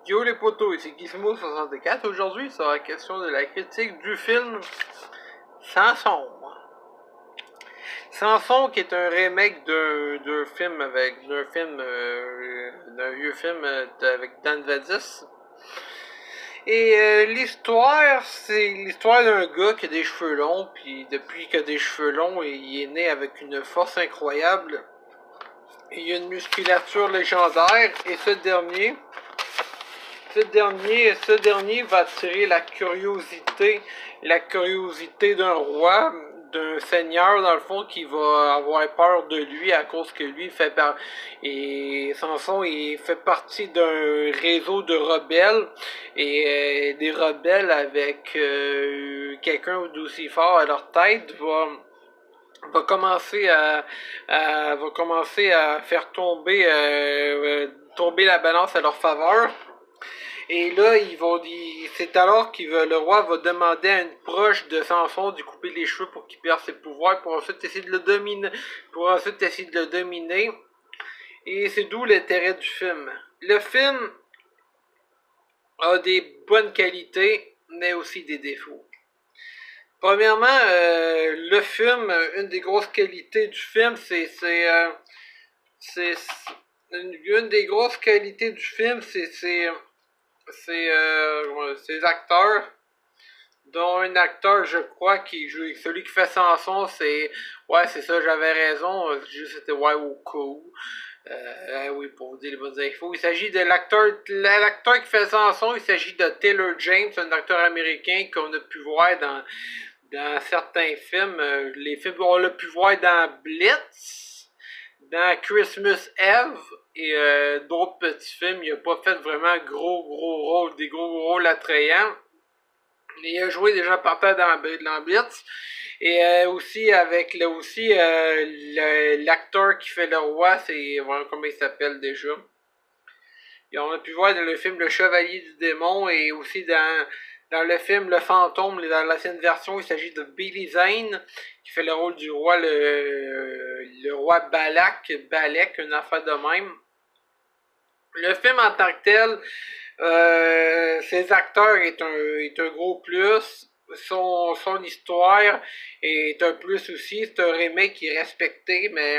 Yo les potos, ici Gizmo64. Aujourd'hui, sur la question de la critique du film Samson. Samson, qui est un remake d'un film d'un vieux film avec Dan Vadis. Et l'histoire, c'est l'histoire d'un gars qui a des cheveux longs, puis depuis qu'il a des cheveux longs, il est né avec une force incroyable. Il a une musculature légendaire, et ce dernier va attirer la curiosité d'un roi, d'un seigneur dans le fond, qui va avoir peur de lui à cause que lui et Samson il fait partie d'un réseau de rebelles et des rebelles avec quelqu'un d'aussi fort à leur tête va commencer à faire tomber la balance à leur faveur. Et là, c'est alors que le roi va demander à une proche de Samson de couper les cheveux pour qu'il perde ses pouvoirs, pour ensuite essayer de le dominer. Et c'est d'où l'intérêt du film. Le film a des bonnes qualités, mais aussi des défauts. Premièrement, le film, une des grosses qualités du film, une des grosses qualités du film, c'est ses acteurs, dont un acteur, je crois, qui joue, celui qui fait Samson, c'est ça, j'avais raison, c'était Woko. Oui, pour vous dire les bonnes infos. Il s'agit de l'acteur qui fait Samson, il s'agit de Taylor James, un acteur américain qu'on a pu voir dans certains films. On l'a pu voir dans Blitz, dans Christmas Eve et d'autres petits films. Il n'a pas fait vraiment des gros rôles attrayants. Il a joué déjà partant dans Blitz. Et aussi avec l'acteur qui fait le roi, voilà, comment il s'appelle déjà. Et on a pu voir dans le film Le Chevalier du Démon et aussi dans le film Le Fantôme, dans l'ancienne version, il s'agit de Billy Zane qui fait le rôle du roi, le roi Balak, une affaire de même. Le film en tant que tel, ses acteurs est un gros plus. Son histoire est un plus aussi. C'est un remake qui est respecté, mais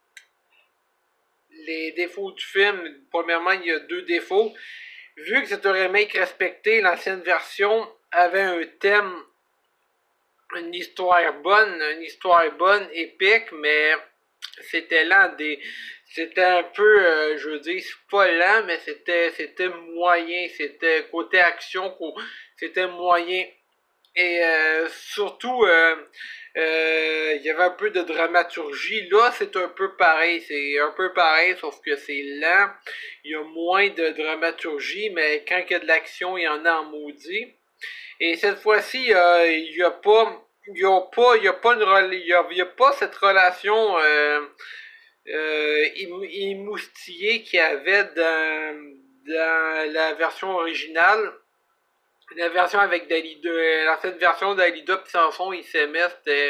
les défauts du film, premièrement, il y a deux défauts. Vu que c'est un remake respecté, l'ancienne version avait un thème, une histoire bonne, épique, mais c'était lent. C'était un peu, je veux dire, c'est pas lent, mais c'était moyen. C'était côté action, c'était moyen. Et surtout, il y avait un peu de dramaturgie. Là, c'est un peu pareil. C'est un peu pareil, sauf que c'est lent. Il y a moins de dramaturgie, mais quand il y a de l'action, il y en a en maudit. Et cette fois-ci, il n'y a pas cette relation émoustillée qu'il y avait dans la version originale. La version avec Dalida, l'ancienne version d'Alida pis Samson, ils s'aimaient,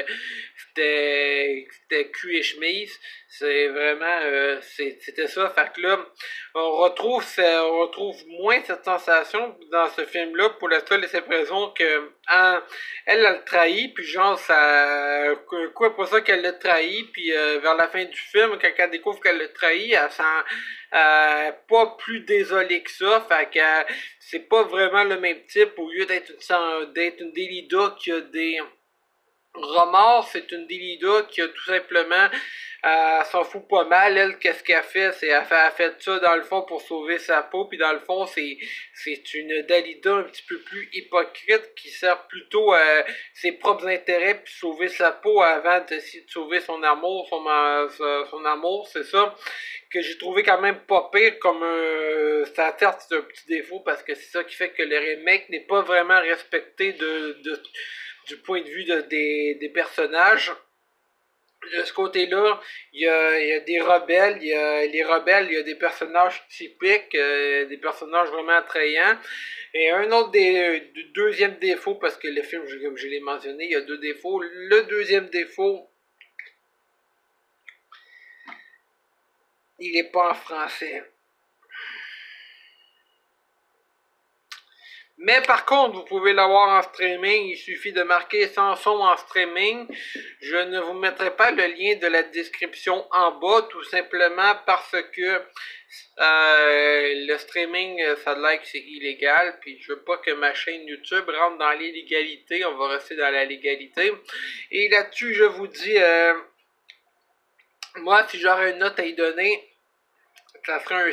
c'était cul et chemise. C'est vraiment, c'était ça. Fait que là, on retrouve moins cette sensation dans ce film-là pour la seule et simple raison que, elle le trahit, puis genre, quoi pour ça qu'elle l'a trahi, puis vers la fin du film, quand elle découvre qu'elle l'a trahi, elle sent, pas plus désolée que ça. Fait que, c'est pas vraiment le même type. Au lieu d'être une Délida qui a des remords, c'est une Délida qui a tout simplement s'en fout pas mal. Elle, qu'est-ce qu'elle fait? Elle fait ça dans le fond pour sauver sa peau, puis dans le fond, c'est une Dalida un petit peu plus hypocrite qui sert plutôt à ses propres intérêts puis sauver sa peau avant d'essayer de sauver son amour, son amour, c'est ça que j'ai trouvé quand même pas pire comme ça, certes, c'est un petit défaut parce que c'est ça qui fait que le remake n'est pas vraiment respecté du point de vue des personnages. De ce côté-là, il y a des rebelles, il y a des personnages typiques, des personnages vraiment attrayants. Et un autre deuxième défaut, parce que le film, comme je l'ai mentionné, il y a deux défauts. Le deuxième défaut, il n'est pas en français. Mais par contre, vous pouvez l'avoir en streaming, il suffit de marquer Samson en streaming. Je ne vous mettrai pas le lien de la description en bas, tout simplement parce que le streaming, ça a l'air que c'est illégal, puis je veux pas que ma chaîne YouTube rentre dans l'illégalité, on va rester dans la légalité. Et là-dessus, je vous dis, moi, si j'aurais une note à y donner, ça serait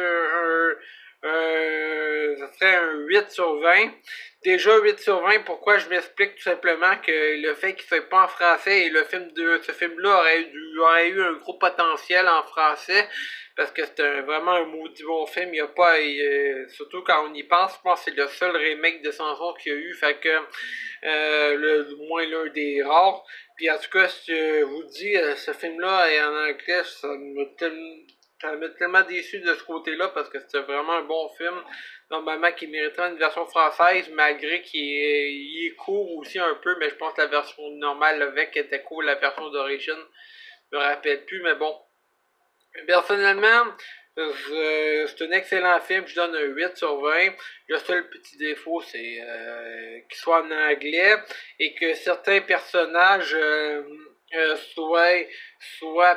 ça serait un 8 sur 20. Déjà 8 sur 20, pourquoi je m'explique tout simplement que le fait qu'il ne soit pas en français et le film de ce film-là aurait eu un gros potentiel en français parce que c'est vraiment un maudit bon film. Il y a pas, surtout quand on y pense, je pense que c'est le seul remake de Samson qu'il y a eu, fait que le moins l'un des rares. Puis en tout cas, si je vous dis, ce film-là est en anglais, ça m'a tellement déçu de ce côté-là parce que c'était vraiment un bon film. Normalement, qui mériterait une version française, malgré qu'il est court aussi un peu, mais je pense que la version normale avec était cool, la version d'origine, je me rappelle plus, mais bon. Personnellement, c'est un excellent film, je donne un 8 sur 20. Le seul petit défaut, c'est qu'il soit en anglais et que certains personnages soit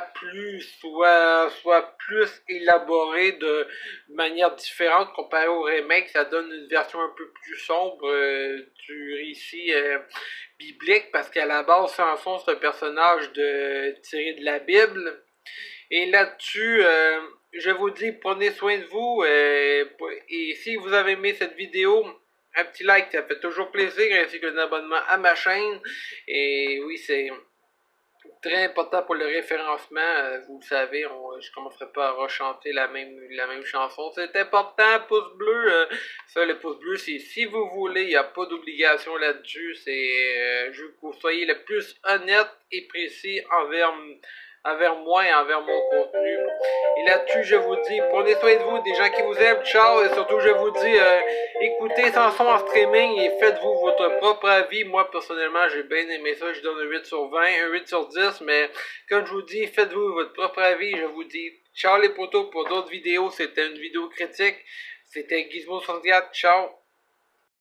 plus élaborés de manière différente comparé au remake. Ça donne une version un peu plus sombre du récit biblique parce qu'à la base, Samson, c'est un personnage tiré de la Bible. Et là-dessus, je vous dis, prenez soin de vous. Et si vous avez aimé cette vidéo, un petit like, ça fait toujours plaisir, ainsi qu'un abonnement à ma chaîne. Et oui, c'est très important pour le référencement. Vous le savez, je ne commencerai pas à rechanter la même chanson. C'est important, pouce bleu. Ça, le pouce bleu, c'est si vous voulez, il n'y a pas d'obligation là-dessus. Je veux que vous soyez le plus honnête et précis envers moi et envers mon contenu. Et là-dessus, je vous dis, prenez soin de vous, des gens qui vous aiment, ciao, et surtout, je vous dis, écoutez Samson en streaming et faites-vous votre propre avis. Moi, personnellement, j'ai bien aimé ça, je donne un 8 sur 20, un 8 sur 10, mais comme je vous dis, faites-vous votre propre avis, je vous dis, ciao les potos pour d'autres vidéos, c'était une vidéo critique, c'était Gizmo 64, ciao.